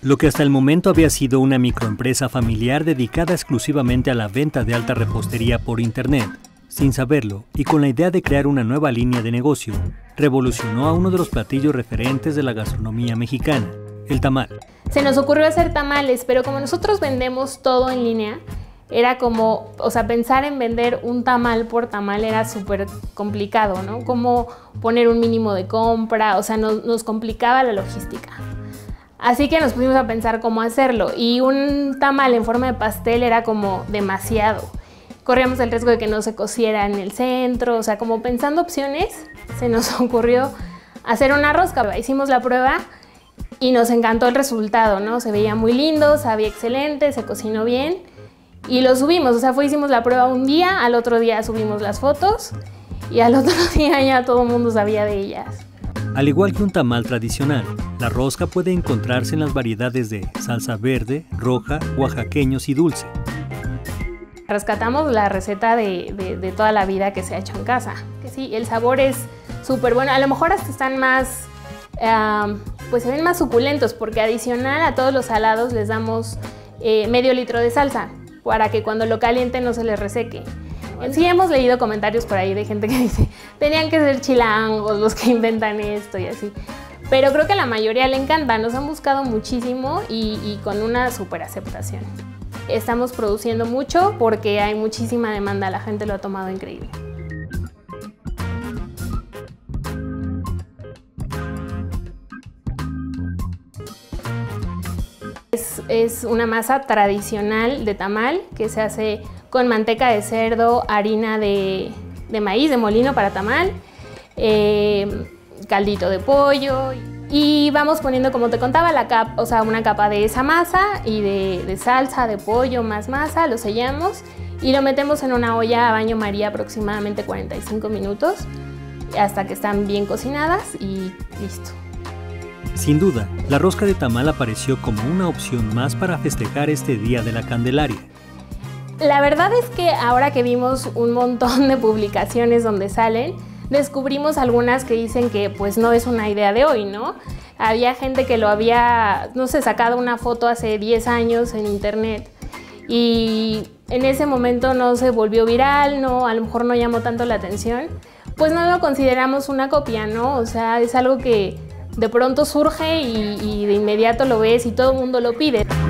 Lo que hasta el momento había sido una microempresa familiar dedicada exclusivamente a la venta de alta repostería por internet, sin saberlo y con la idea de crear una nueva línea de negocio, revolucionó a uno de los platillos referentes de la gastronomía mexicana, el tamal. Se nos ocurrió hacer tamales, pero como nosotros vendemos todo en línea, era como, pensar en vender un tamal por tamal era súper complicado, ¿no? Como poner un mínimo de compra, nos complicaba la logística. Así que nos pusimos a pensar cómo hacerlo y un tamal en forma de pastel era como demasiado. Corríamos el riesgo de que no se cociera en el centro, como pensando opciones, se nos ocurrió hacer una rosca. Hicimos la prueba y nos encantó el resultado, ¿no? Se veía muy lindo, sabía excelente, se cocinó bien y lo subimos. Hicimos la prueba un día, al otro día subimos las fotos y al otro día ya todo el mundo sabía de ellas. Al igual que un tamal tradicional, la rosca puede encontrarse en las variedades de salsa verde, roja, oaxaqueños y dulce. Rescatamos la receta de toda la vida que se ha hecho en casa. Que sí, el sabor es súper bueno. A lo mejor hasta están más, se ven más suculentos porque adicional a todos los salados les damos medio litro de salsa para que cuando lo calienten no se les reseque. Sí hemos leído comentarios por ahí de gente que dice tenían que ser chilangos los que inventan esto y así. Pero creo que a la mayoría le encanta, nos han buscado muchísimo y con una súper aceptación. Estamos produciendo mucho porque hay muchísima demanda, la gente lo ha tomado increíble. Es una masa tradicional de tamal que se hace con manteca de cerdo, harina de maíz, de molino para tamal, caldito de pollo y vamos poniendo, como te contaba, una capa de esa masa y de salsa, de pollo más masa, lo sellamos y lo metemos en una olla a baño María aproximadamente 45 minutos hasta que están bien cocinadas y listo. Sin duda, la rosca de tamal apareció como una opción más para festejar este Día de la Candelaria. La verdad es que ahora que vimos un montón de publicaciones donde salen, descubrimos algunas que dicen que pues no es una idea de hoy, ¿no? Había gente que lo había, sacado una foto hace 10 años en internet y en ese momento no se volvió viral, a lo mejor no llamó tanto la atención, pues no lo consideramos una copia, ¿no? Es algo que de pronto surge y de inmediato lo ves y todo el mundo lo pide.